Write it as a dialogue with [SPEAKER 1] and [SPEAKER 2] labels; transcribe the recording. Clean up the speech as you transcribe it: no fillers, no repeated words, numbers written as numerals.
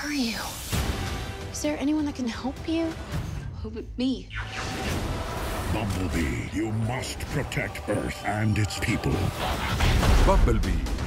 [SPEAKER 1] are you? Is there anyone that can help you? Who but me?
[SPEAKER 2] Bumblebee, you must protect Earth and its people.
[SPEAKER 3] Bumblebee,